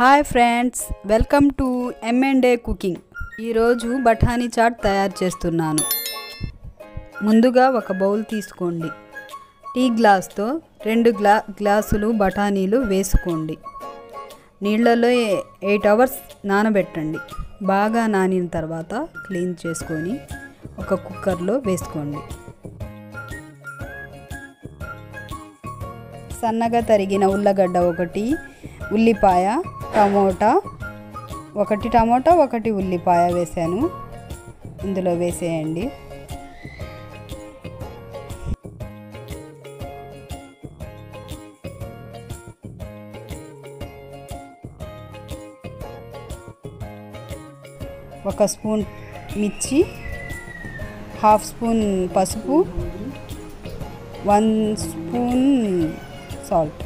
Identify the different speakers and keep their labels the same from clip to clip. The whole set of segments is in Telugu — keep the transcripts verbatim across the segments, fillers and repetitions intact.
Speaker 1: Hi friends, welcome to M and A cooking. ఈరోజు బఠానీ చాట్ తయారు చేస్తున్నాను. ముందుగా ఒక బౌల్ తీసుకోండి. టీ గ్లాస్తో రెండు గ్లా గ్లాసులు బఠానీలు వేసుకోండి. నీళ్ళలో ఎయిట్ అవర్స్ నానబెట్టండి. బాగా నానిన తర్వాత క్లీన్ చేసుకొని ఒక కుక్కర్లో వేసుకోండి. సన్నగా తరిగిన ఉల్లగడ్డ ఒకటి, ఉల్లిపాయ, టమోటా ఒకటి టమోటా ఒకటి ఉల్లిపాయ వేసాను. ఇందులో వేసేయండి. ఒక స్పూన్ మిర్చి, హాఫ్ స్పూన్ పసుపు, వన్ స్పూన్ సాల్ట్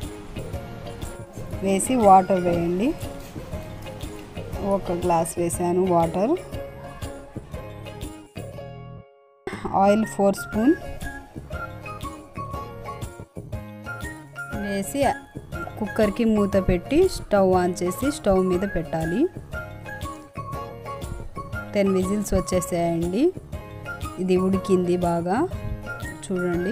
Speaker 1: వేసి వాటర్ వేయండి. ఒక గ్లాస్ వేసాను వాటర్. ఆయిల్ ఫోర్ స్పూన్ వేసి కుక్కర్కి మూత పెట్టి స్టవ్ ఆన్ చేసి స్టవ్ మీద పెట్టాలి. టెన్ విజిల్స్ వచ్చేసాయండి. ఇది ఉడికింది బాగా, చూడండి.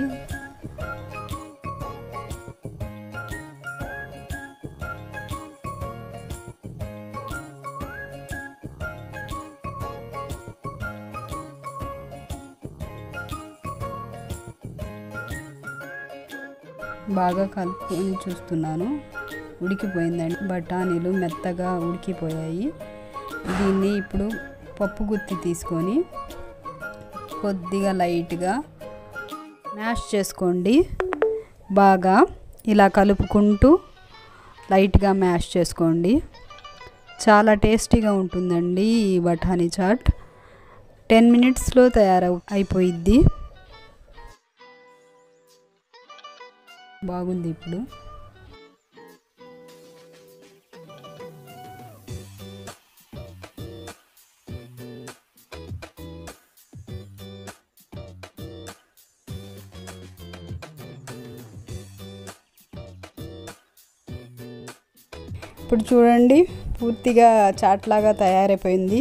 Speaker 1: బాగా కలుపుకొని చూస్తున్నాను, ఉడికిపోయిందండి. బఠానీలు మెత్తగా ఉడికిపోయాయి. దీన్ని ఇప్పుడు పప్పు గుత్తి తీసుకొని కొద్దిగా లైట్గా మ్యాష్ చేసుకోండి. బాగా ఇలా కలుపుకుంటూ లైట్గా మ్యాష్ చేసుకోండి. చాలా టేస్టీగా ఉంటుందండి ఈ బఠానీ చాట్. టెన్ మినిట్స్లో తయారు అయిపోయిద్ది. బాగుంది. ఇప్పుడు ఇప్పుడు చూడండి, పూర్తిగా చాట్ లాగా తయారైపోయింది.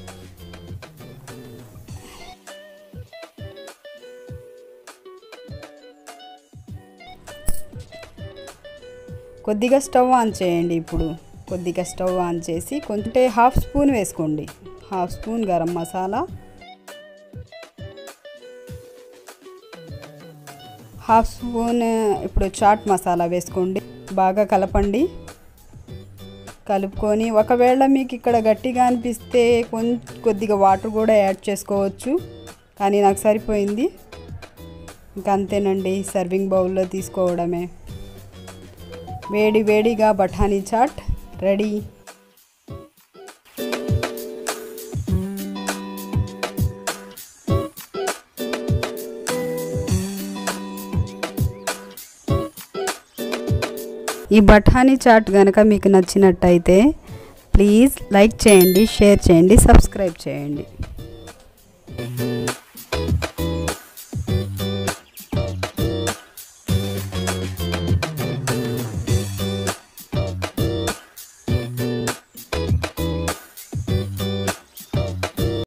Speaker 1: కొద్దిగా స్టవ్ ఆన్ చేయండి. ఇప్పుడు కొద్దిగా స్టవ్ ఆన్ చేసి కొంచెం హాఫ్ స్పూన్ వేసుకోండి. Half spoon garam masala, half spoon ఇప్పుడు చాట్ మసాలా వేసుకోండి. బాగా కలపండి. కలుపుకొని ఒకవేళ మీకు ఇక్కడ గట్టిగా అనిపిస్తే కొంచెం కొద్దిగా వాటర్ కూడా యాడ్ చేసుకోవచ్చు, కానీ నాకు సరిపోయింది. ఇంకా అంతేనండి, సర్వింగ్ బౌల్లో తీసుకోవడమే. వేడి వేడిగా బఠానీ చాట్ రెడీ. ఈ బఠానీ చాట్ కనుక మీకు నచ్చినట్టయితే ప్లీజ్ లైక్ చేయండి, షేర్ చేయండి, సబ్స్క్రైబ్ చేయండి.